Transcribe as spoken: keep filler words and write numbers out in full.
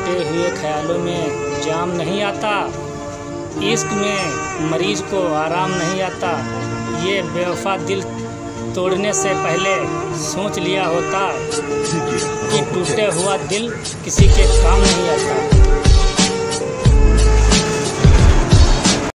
टूटे हुए ख्यालों में जाम नहीं आता, इश्क में मरीज को आराम नहीं आता। ये बेवफा दिल तोड़ने से पहले सोच लिया होता कि टूटे हुआ दिल किसी के काम नहीं आता।